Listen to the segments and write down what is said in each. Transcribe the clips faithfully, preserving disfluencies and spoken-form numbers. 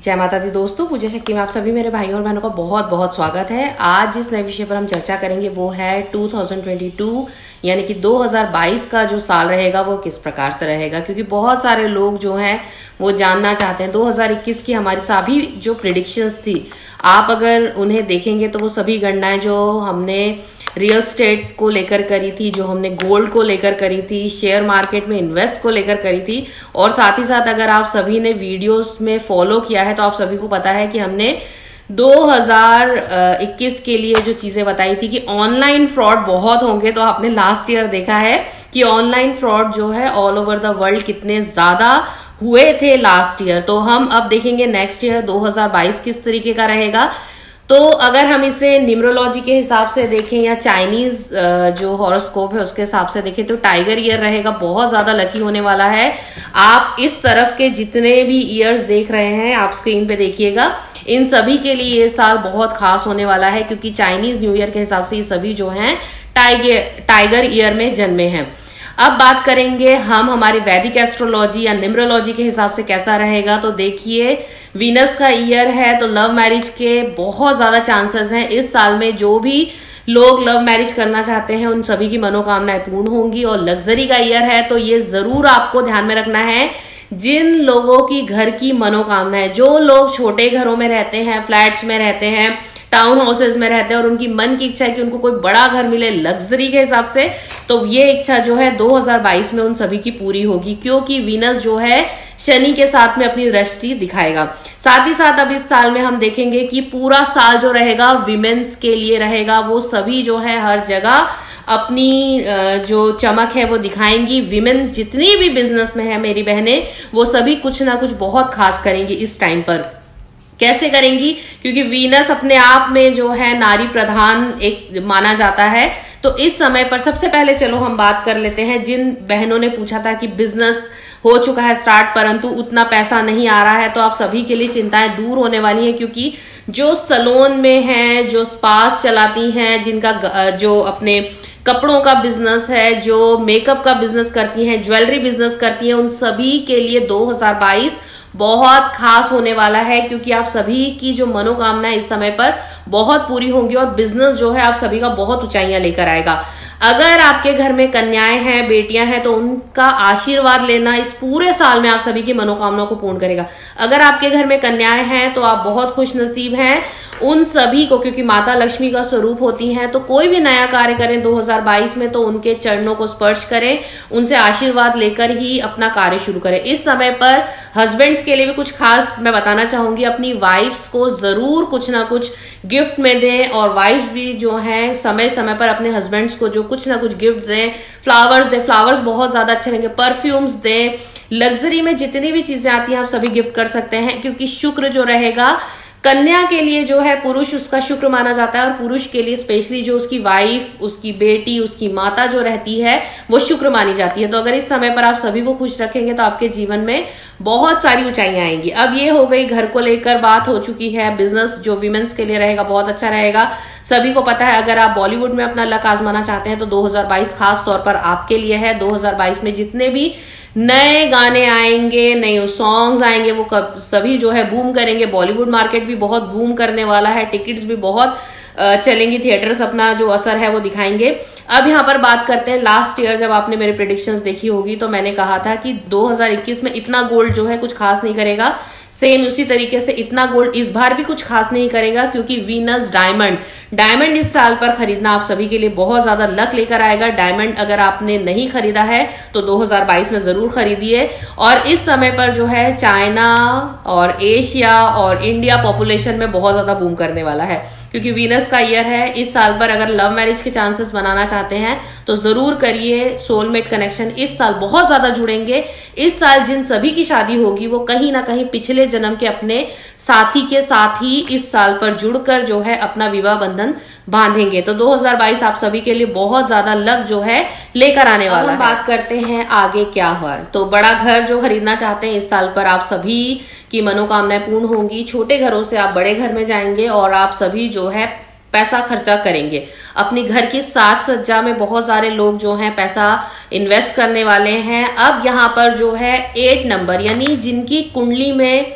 जय माता दी दोस्तों, पूजा शक्ति में आप सभी मेरे भाइयों और बहनों का बहुत बहुत स्वागत है। आज जिस नए विषय पर हम चर्चा करेंगे वो है दो हज़ार बाईस यानी कि दो हज़ार बाईस का जो साल रहेगा वो किस प्रकार से रहेगा, क्योंकि बहुत सारे लोग जो हैं वो जानना चाहते हैं। दो हज़ार इक्कीस की हमारी सभी जो प्रेडिक्शंस थी, आप अगर उन्हें देखेंगे तो वो सभी गणनाएं जो हमने रियल स्टेट को लेकर करी थी, जो हमने गोल्ड को लेकर करी थी, शेयर मार्केट में इन्वेस्ट को लेकर करी थी, और साथ ही साथ अगर आप सभी ने वीडियोस में फॉलो किया है तो आप सभी को पता है कि हमने दो हज़ार इक्कीस के लिए जो चीजें बताई थी कि ऑनलाइन फ्रॉड बहुत होंगे। तो आपने लास्ट ईयर देखा है कि ऑनलाइन फ्रॉड जो है ऑल ओवर द वर्ल्ड कितने ज्यादा हुए थे लास्ट ईयर। तो हम अब देखेंगे नेक्स्ट ईयर दो हज़ार बाईस किस तरीके का रहेगा। तो अगर हम इसे न्यूमरोलॉजी के हिसाब से देखें या चाइनीज जो हॉरोस्कोप है उसके हिसाब से देखें तो टाइगर ईयर रहेगा, बहुत ज्यादा लकी होने वाला है। आप इस तरफ के जितने भी ईयर्स देख रहे हैं आप स्क्रीन पे देखिएगा, इन सभी के लिए ये साल बहुत खास होने वाला है, क्योंकि चाइनीज न्यू ईयर के हिसाब से ये सभी जो हैं टाइगर टाइगर ईयर में जन्मे हैं। अब बात करेंगे हम हमारी वैदिक एस्ट्रोलॉजी या न्यूमरोलॉजी के हिसाब से कैसा रहेगा। तो देखिए, वीनस का ईयर है तो लव मैरिज के बहुत ज्यादा चांसेस हैं। इस साल में जो भी लोग लव मैरिज करना चाहते हैं उन सभी की मनोकामनाएं पूर्ण होंगी। और लग्जरी का ईयर है तो ये जरूर आपको ध्यान में रखना है, जिन लोगों की घर की मनोकामनाएं, जो लोग छोटे घरों में रहते हैं, फ्लैट्स में रहते हैं, टाउन हाउसेज में रहते हैं और उनकी मन की इच्छा है कि उनको कोई बड़ा घर मिले लग्जरी के हिसाब से, तो ये इच्छा जो है दो हज़ार बाईस में उन सभी की पूरी होगी, क्योंकि वीनस जो है शनि के साथ में अपनी दृष्टि दिखाएगा। साथ ही साथ अब इस साल में हम देखेंगे कि पूरा साल जो रहेगा विमेन्स के लिए रहेगा। वो सभी जो है हर जगह अपनी जो चमक है वो दिखाएंगी। विमेन जितनी भी बिजनेस में है मेरी बहनें, वो सभी कुछ ना कुछ बहुत खास करेंगी इस टाइम पर। कैसे करेंगी? क्योंकि वीनस अपने आप में जो है नारी प्रधान एक माना जाता है। तो इस समय पर सबसे पहले चलो हम बात कर लेते हैं, जिन बहनों ने पूछा था कि बिजनेस हो चुका है स्टार्ट परंतु उतना पैसा नहीं आ रहा है, तो आप सभी के लिए चिंताएं दूर होने वाली हैं, क्योंकि जो सलोन में हैं, जो स्पास चलाती हैं, जिनका जो अपने कपड़ों का बिजनेस है, जो मेकअप का बिजनेस करती हैं, ज्वेलरी बिजनेस करती हैं, उन सभी के लिए दो हज़ार बाईस बहुत खास होने वाला है, क्योंकि आप सभी की जो मनोकामना इस समय पर बहुत पूरी होंगी और बिजनेस जो है आप सभी का बहुत ऊंचाइयां लेकर आएगा। अगर आपके घर में कन्याएं हैं, बेटियां हैं, तो उनका आशीर्वाद लेना इस पूरे साल में आप सभी की मनोकामनाओं को पूर्ण करेगा। अगर आपके घर में कन्याएं हैं तो आप बहुत खुश नसीब हैं उन सभी को, क्योंकि माता लक्ष्मी का स्वरूप होती हैं। तो कोई भी नया कार्य करें दो हज़ार बाईस में तो उनके चरणों को स्पर्श करें, उनसे आशीर्वाद लेकर ही अपना कार्य शुरू करें। इस समय पर हस्बैंड्स के लिए भी कुछ खास मैं बताना चाहूंगी, अपनी वाइफ्स को जरूर कुछ ना कुछ गिफ्ट में दें, और वाइफ्स भी जो है समय समय पर अपने हस्बैंड्स को जो कुछ ना कुछ गिफ्ट दें, फ्लावर्स दें। फ्लावर्स बहुत ज्यादा अच्छे रहेंगे, परफ्यूम्स दें, लग्जरी में जितनी भी चीजें आती हैं आप सभी गिफ्ट कर सकते हैं, क्योंकि शुक्र जो रहेगा कन्या के लिए जो है पुरुष उसका शुक्र माना जाता है, और पुरुष के लिए स्पेशली जो उसकी वाइफ, उसकी बेटी, उसकी माता जो रहती है वो शुक्र मानी जाती है। तो अगर इस समय पर आप सभी को खुश रखेंगे तो आपके जीवन में बहुत सारी ऊंचाइयां आएंगी। अब ये हो गई घर को लेकर बात हो चुकी है। बिजनेस जो विमेन्स के लिए रहेगा बहुत अच्छा रहेगा, सभी को पता है। अगर आप बॉलीवुड में अपना लक आजमाना चाहते हैं तो दो हज़ार बाईस खास तौर पर आपके लिए है। दो हज़ार बाईस में जितने भी नए गाने आएंगे, नए सॉन्ग्स आएंगे, वो सभी जो है बूम करेंगे। बॉलीवुड मार्केट भी बहुत बूम करने वाला है, टिकट्स भी बहुत चलेंगी, थिएटर्स अपना जो असर है वो दिखाएंगे। अब यहाँ पर बात करते हैं, लास्ट ईयर जब आपने मेरे प्रेडिक्शंस देखी होगी तो मैंने कहा था कि दो हज़ार इक्कीस में इतना गोल्ड जो है कुछ खास नहीं करेगा। सेम उसी तरीके से इतना गोल्ड इस बार भी कुछ खास नहीं करेगा, क्योंकि वीनस डायमंड डायमंड इस साल पर खरीदना आप सभी के लिए बहुत ज्यादा लक लेकर आएगा। डायमंड अगर आपने नहीं खरीदा है तो दो हज़ार बाईस में जरूर खरीदिए। और इस समय पर जो है चाइना और एशिया और इंडिया पॉपुलेशन में बहुत ज्यादा बूम करने वाला है, क्योंकि वीनस का ईयर है। इस साल पर अगर लव मैरिज के चांसेस बनाना चाहते हैं तो जरूर करिए। सोलमेट कनेक्शन इस साल बहुत ज्यादा जुड़ेंगे। इस साल जिन सभी की शादी होगी वो कहीं ना कहीं पिछले जन्म के अपने साथी के साथ ही इस साल पर जुड़कर जो है अपना विवाह बंधन बांधेंगे। तो दो हज़ार बाईस आप सभी के लिए बहुत ज्यादा लक जो है लेकर आने वाला है। बात करते हैं आगे क्या हुआ। तो बड़ा घर जो खरीदना चाहते हैं इस साल पर आप सभी की मनोकामनाएं पूर्ण होंगी। छोटे घरों से आप बड़े घर में जाएंगे और आप सभी जो है पैसा खर्चा करेंगे। अपनी घर की साज सज्जा में बहुत सारे लोग जो हैं पैसा इन्वेस्ट करने वाले हैं। अब यहाँ पर जो है एट नंबर यानी जिनकी कुंडली में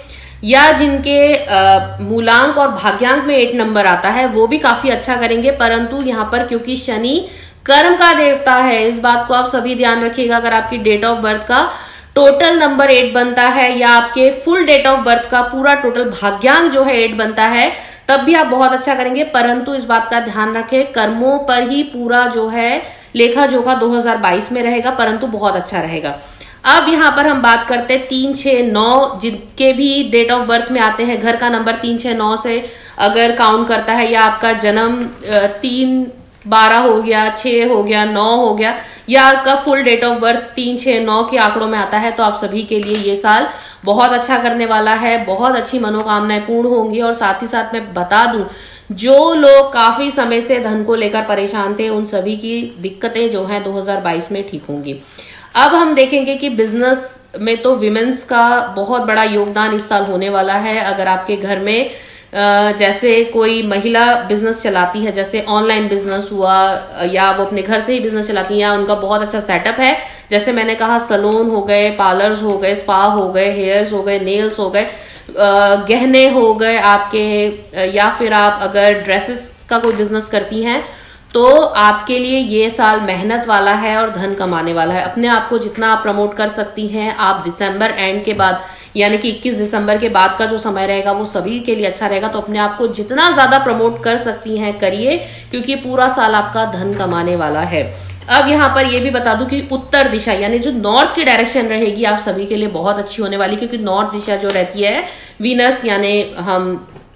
या जिनके मूलांक और भाग्यांक में एट नंबर आता है वो भी काफी अच्छा करेंगे। परंतु यहाँ पर क्योंकि शनि कर्म का देवता है, इस बात को आप सभी ध्यान रखिएगा। अगर आपकी डेट ऑफ बर्थ का टोटल नंबर एट बनता है या आपके फुल डेट ऑफ बर्थ का पूरा टोटल भाग्यांक जो है एट बनता है, तब भी आप बहुत अच्छा करेंगे। परंतु इस बात का ध्यान रखें, कर्मों पर ही पूरा जो है लेखा जोखा दो हज़ार बाईस में रहेगा, परंतु बहुत अच्छा रहेगा। अब यहाँ पर हम बात करते हैं तीन छह नौ, जिनके भी डेट ऑफ बर्थ में आते हैं, घर का नंबर तीन छह नौ से अगर काउंट करता है, या आपका जन्म तीन बारह हो गया, छह हो गया, नौ हो गया, या आपका फुल डेट ऑफ बर्थ तीन छह नौ के आंकड़ों में आता है, तो आप सभी के लिए ये साल बहुत अच्छा करने वाला है। बहुत अच्छी मनोकामनाएं पूर्ण होंगी। और साथ ही साथ मैं बता दूं, जो लोग काफी समय से धन को लेकर परेशान थे, उन सभी की दिक्कतें जो हैं दो हज़ार बाईस में ठीक होंगी। अब हम देखेंगे कि बिजनेस में तो विमेन्स का बहुत बड़ा योगदान इस साल होने वाला है। अगर आपके घर में जैसे कोई महिला बिजनेस चलाती है, जैसे ऑनलाइन बिजनेस हुआ, या वो अपने घर से ही बिजनेस चलाती है, या उनका बहुत अच्छा सेटअप है, जैसे मैंने कहा सैलून हो गए, पार्लर्स हो गए, स्पा हो गए, हेयर्स हो गए, नेल्स हो गए, गहने हो गए आपके, या फिर आप अगर ड्रेसेस का कोई बिजनेस करती हैं, तो आपके लिए ये साल मेहनत वाला है और धन कमाने वाला है। अपने आप को जितना आप प्रमोट कर सकती हैं, आप दिसंबर एंड के बाद यानी कि इक्कीस दिसंबर के बाद का जो समय रहेगा वो सभी के लिए अच्छा रहेगा। तो अपने आप को जितना ज्यादा प्रमोट कर सकती हैं करिए, क्योंकि पूरा साल आपका धन कमाने वाला है। अब यहाँ पर ये भी बता दूं कि उत्तर दिशा यानी जो नॉर्थ की डायरेक्शन रहेगी आप सभी के लिए बहुत अच्छी होने वाली, क्योंकि नॉर्थ दिशा जो रहती है वीनस यानी हम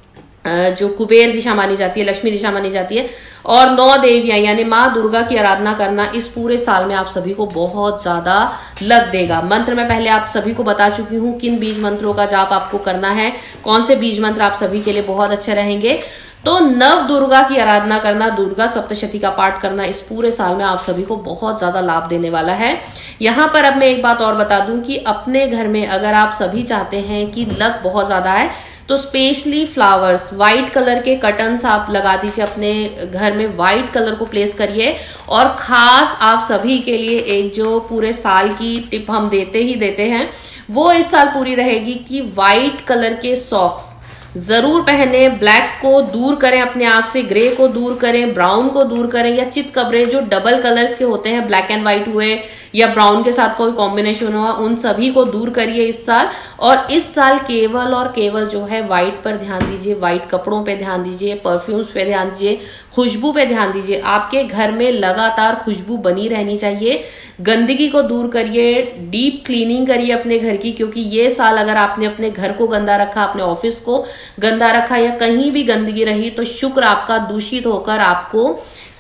जो कुबेर दिशा मानी जाती है, लक्ष्मी दिशा मानी जाती है, और नौ देवियां यानी माँ दुर्गा की आराधना करना इस पूरे साल में आप सभी को बहुत ज्यादा लग देगा। मंत्र मैं पहले आप सभी को बता चुकी हूँ किन बीज मंत्रों का जाप आपको करना है, कौन से बीज मंत्र आप सभी के लिए बहुत अच्छे रहेंगे। तो नव दुर्गा की आराधना करना, दुर्गा सप्तशती का पाठ करना इस पूरे साल में आप सभी को बहुत ज्यादा लाभ देने वाला है। यहाँ पर अब मैं एक बात और बता दूं कि अपने घर में अगर आप सभी चाहते हैं कि लक बहुत ज्यादा है, तो स्पेशली फ्लावर्स, व्हाइट कलर के कर्टन्स आप लगा दीजिए अपने घर में, व्हाइट कलर को प्लेस करिए। और खास आप सभी के लिए एक जो पूरे साल की टिप हम देते ही देते हैं वो इस साल पूरी रहेगी कि व्हाइट कलर के सॉक्स जरूर पहने। ब्लैक को दूर करें अपने आप से, ग्रे को दूर करें, ब्राउन को दूर करें, या चित कपड़े जो डबल कलर्स के होते हैं, ब्लैक एंड व्हाइट हुए या ब्राउन के साथ कोई कॉम्बिनेशन हुआ, उन सभी को दूर करिए इस साल। और इस साल केवल और केवल जो है व्हाइट पर ध्यान दीजिए, व्हाइट कपड़ों पे ध्यान दीजिए, परफ्यूम्स पे ध्यान दीजिए, खुशबू पे ध्यान दीजिए। आपके घर में लगातार खुशबू बनी रहनी चाहिए। गंदगी को दूर करिए, डीप क्लीनिंग करिए अपने घर की, क्योंकि ये साल अगर आपने अपने घर को गंदा रखा, अपने ऑफिस को गंदा रखा, या कहीं भी गंदगी रही, तो शुक्र आपका दूषित होकर आपको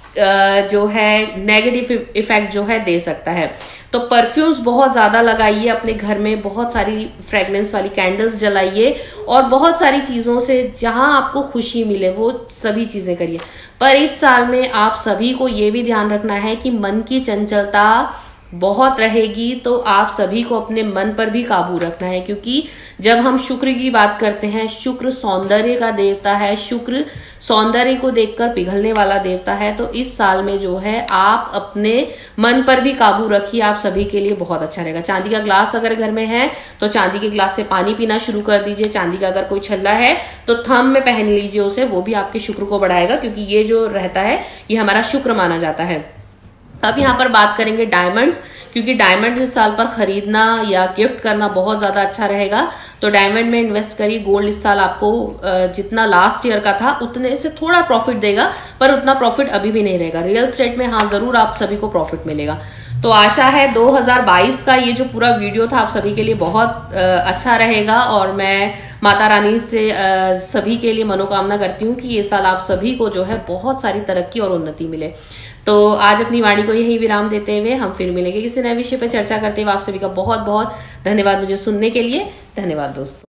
जो है नेगेटिव इफेक्ट जो है दे सकता है। तो परफ्यूम्स बहुत ज्यादा लगाइए अपने घर में, बहुत सारी फ्रेग्रेंस वाली कैंडल्स जलाइए, और बहुत सारी चीजों से जहां आपको खुशी मिले वो सभी चीजें करिए। पर इस साल में आप सभी को ये भी ध्यान रखना है कि मन की चंचलता बहुत रहेगी, तो आप सभी को अपने मन पर भी काबू रखना है, क्योंकि जब हम शुक्र की बात करते हैं, शुक्र सौंदर्य का देवता है, शुक्र सौंदर्य को देखकर पिघलने वाला देवता है। तो इस साल में जो है आप अपने मन पर भी काबू रखिए, आप सभी के लिए बहुत अच्छा रहेगा। चांदी का ग्लास अगर घर में है तो चांदी के ग्लास से पानी पीना शुरू कर दीजिए। चांदी का अगर कोई छल्ला है तो थंब में पहन लीजिए उसे, वो भी आपके शुक्र को बढ़ाएगा, क्योंकि ये जो रहता है ये हमारा शुक्र माना जाता है। अब यहाँ पर बात करेंगे डायमंड्स, क्योंकि डायमंड्स इस साल पर खरीदना या गिफ्ट करना बहुत ज्यादा अच्छा रहेगा। तो डायमंड में इन्वेस्ट करिए। गोल्ड इस साल आपको जितना लास्ट ईयर का था उतने से थोड़ा प्रॉफिट देगा, पर उतना प्रॉफिट अभी भी नहीं रहेगा। रियल एस्टेट में हाँ जरूर आप सभी को प्रॉफिट मिलेगा। तो आशा है दो हज़ार बाईस का ये जो पूरा वीडियो था आप सभी के लिए बहुत अच्छा रहेगा, और मैं माता रानी से सभी के लिए मनोकामना करती हूँ कि ये साल आप सभी को जो है बहुत सारी तरक्की और उन्नति मिले। तो आज अपनी वाणी को यही विराम देते हुए हम फिर मिलेंगे किसी नए विषय पर चर्चा करते हुए। आप सभी का बहुत बहुत धन्यवाद मुझे सुनने के लिए। धन्यवाद दोस्तों।